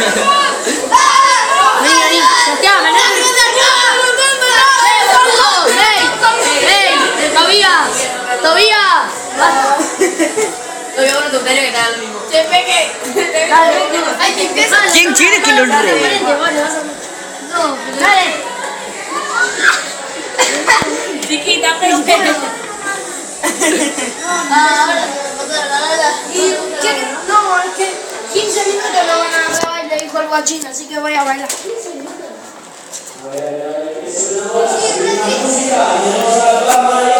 Vení, Santiago, Tobías. Lo voy a poner tu que te da lo mismo. ¿Quién quiere que lo ree? Dale. Chiquita, pero. Ahora no, es que 15 minutos lo van a grabar y le dijo el guachín, así que voy a bailar. Vamos